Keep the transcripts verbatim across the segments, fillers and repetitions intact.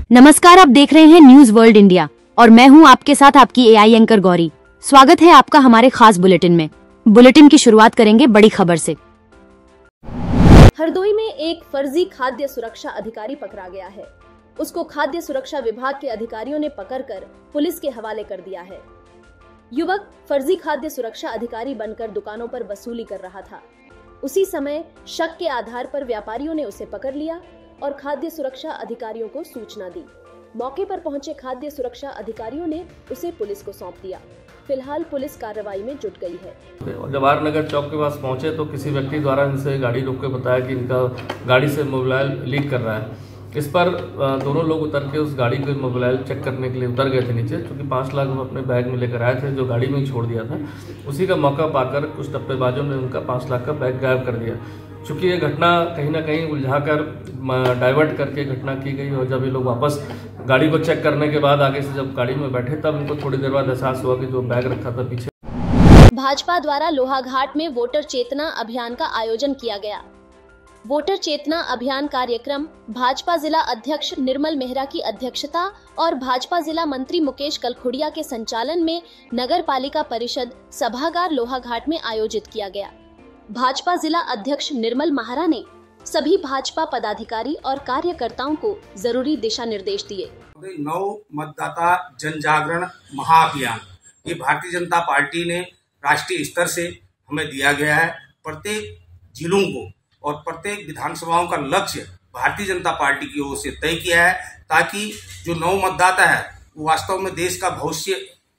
नमस्कार, आप देख रहे हैं न्यूज वर्ल्ड इंडिया और मैं हूं आपके साथ आपकी एआई एंकर गौरी। स्वागत है आपका हमारे खास बुलेटिन में। बुलेटिन की शुरुआत करेंगे बड़ी खबर से। हरदोई में एक फर्जी खाद्य सुरक्षा अधिकारी पकड़ा गया है। उसको खाद्य सुरक्षा विभाग के अधिकारियों ने पकड़कर पुलिस के हवाले कर दिया है। युवक फर्जी खाद्य सुरक्षा अधिकारी बनकर दुकानों पर वसूली कर रहा था। उसी समय शक के आधार पर व्यापारियों ने उसे पकड़ लिया और खाद्य सुरक्षा अधिकारियों को सूचना दी। मौके पर पहुंचे खाद्य सुरक्षा अधिकारियों ने उसे पुलिस को सौंप दिया। फिलहाल पुलिस कार्रवाई में जुट गई है। जवाहर नगर चौक के पास पहुंचे तो किसी व्यक्ति द्वारा इनसे गाड़ी रोक के बताया कि इनका गाड़ी से मोबाइल लीक कर रहा है। इस पर दोनों लोग उतर के उस गाड़ी के मोबाइल चेक करने के लिए उतर गए थे नीचे, क्योंकि पाँच लाख वो अपने बैग में लेकर आए थे जो गाड़ी में ही छोड़ दिया था। उसी का मौका पाकर कुछ टप्पेबाजों ने उनका पाँच लाख का बैग गायब कर दिया। चूँकि ये घटना कहीं ना कहीं उलझाकर डाइवर्ट करके घटना की गई और जब ये लोग वापस गाड़ी को चेक करने के बाद आगे से जब गाड़ी में बैठे तब इनको थोड़ी देर बाद एहसास हुआ कि जो बैग रखा था पीछे। भाजपा द्वारा लोहाघाट में वोटर चेतना अभियान का आयोजन किया गया। वोटर चेतना अभियान कार्यक्रम भाजपा जिला अध्यक्ष निर्मल मेहरा की अध्यक्षता और भाजपा जिला मंत्री मुकेश कलखुड़िया के संचालन में नगर पालिका परिषद सभागार लोहाघाट में आयोजित किया गया। भाजपा जिला अध्यक्ष निर्मल मेहरा ने सभी भाजपा पदाधिकारी और कार्यकर्ताओं को जरूरी दिशा निर्देश दिए। नौ मतदाता जन जागरण महाअभियान ये भारतीय जनता पार्टी ने राष्ट्रीय स्तर से हमें दिया गया है। प्रत्येक जिलों को और प्रत्येक विधानसभाओं का लक्ष्य भारतीय जनता पार्टी की ओर से तय किया है, ताकि जो नव मतदाता है वो वास्तव में देश का भविष्य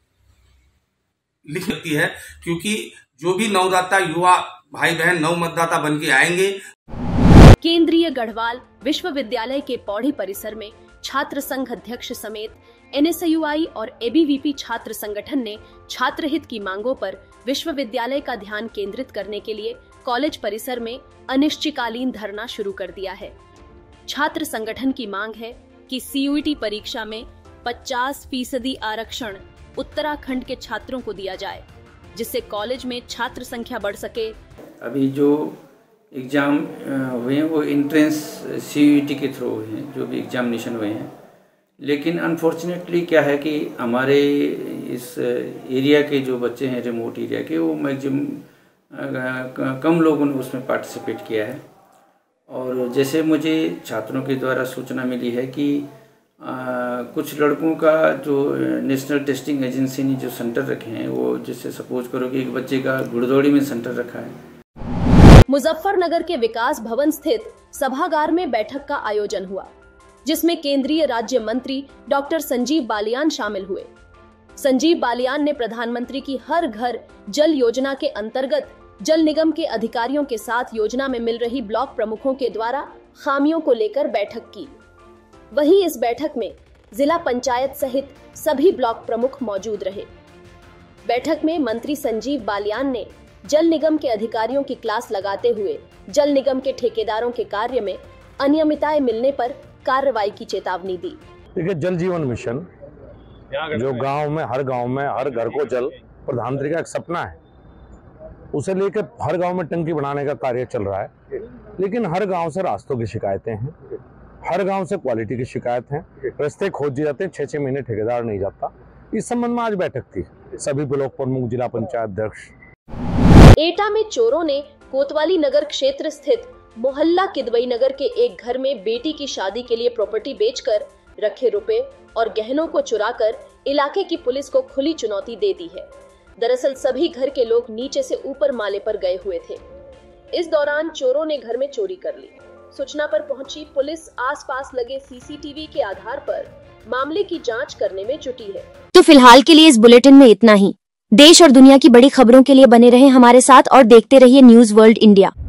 लिख सकती है, क्योंकि जो भी नवदाता युवा भाई बहन नव मतदाता बन के आएंगे। केंद्रीय गढ़वाल विश्वविद्यालय के पौड़ी परिसर में छात्र संघ अध्यक्ष समेत एनएसयूआई और एबीवीपी छात्र संगठन ने छात्र हित की मांगों पर विश्वविद्यालय का ध्यान केंद्रित करने के लिए कॉलेज परिसर में अनिश्चितकालीन धरना शुरू कर दिया है। छात्र संगठन की मांग है कि सीयूईटी परीक्षा में पचास फीसदी आरक्षण उत्तराखंड के छात्रों को दिया जाए, जिससे कॉलेज में छात्र संख्या बढ़ सके। अभी जो एग्ज़ाम हुए हैं वो एंट्रेंस सीयूईटी के थ्रू हुए हैं, जो भी एग्जामिनेशन हुए हैं, लेकिन अनफॉर्चुनेटली क्या है कि हमारे इस एरिया के जो बच्चे हैं रिमोट एरिया के, वो मैक्सिमम कम लोगों ने उसमें पार्टिसिपेट किया है। और जैसे मुझे छात्रों के द्वारा सूचना मिली है कि आ, कुछ लड़कों का जो नेशनल टेस्टिंग एजेंसी ने जो सेंटर रखे हैं, वो जैसे सपोज करो कि एक बच्चे का गुड़दौड़ी में सेंटर रखा है। मुजफ्फरनगर के विकास भवन स्थित सभागार में बैठक का आयोजन हुआ, जिसमें केंद्रीय राज्य मंत्री डॉक्टर संजीव बालियान शामिल हुए। संजीव बालियान ने प्रधानमंत्री की हर घर जल योजना के अंतर्गत जल निगम के अधिकारियों के साथ योजना में मिल रही ब्लॉक प्रमुखों के द्वारा खामियों को लेकर बैठक की। वहीं इस बैठक में जिला पंचायत सहित सभी ब्लॉक प्रमुख मौजूद रहे। बैठक में मंत्री संजीव बालियान ने जल निगम के अधिकारियों की क्लास लगाते हुए जल निगम के ठेकेदारों के कार्य में अनियमितताएं मिलने पर कार्रवाई की चेतावनी दी। देखिए, जल जीवन मिशन जो गांव में हर गांव में हर घर को जल, प्रधानमंत्री का एक सपना है, उसे लेकर हर गांव में टंकी बनाने का कार्य चल रहा है। लेकिन हर गांव से रास्तों की शिकायतें हैं, हर गांव से क्वालिटी की शिकायत है, रास्ते खोज दिए जाते हैं, छः छः महीने ठेकेदार नहीं जाता। इस संबंध में आज बैठक थी सभी ब्लॉक प्रमुख, जिला पंचायत अध्यक्ष। एटा में चोरों ने कोतवाली नगर क्षेत्र स्थित मोहल्ला किदवई नगर के एक घर में बेटी की शादी के लिए प्रॉपर्टी बेचकर रखे रुपए और गहनों को चुराकर इलाके की पुलिस को खुली चुनौती दे दी है। दरअसल सभी घर के लोग नीचे से ऊपर माले पर गए हुए थे। इस दौरान चोरों ने घर में चोरी कर ली। सूचना पर पहुंची पुलिस आसपास लगे सीसीटीवी के आधार पर मामले की जांच करने में जुटी है। तो फिलहाल के लिए इस बुलेटिन में इतना ही। देश और दुनिया की बड़ी खबरों के लिए बने रहें हमारे साथ और देखते रहिए न्यूज वर्ल्ड इंडिया।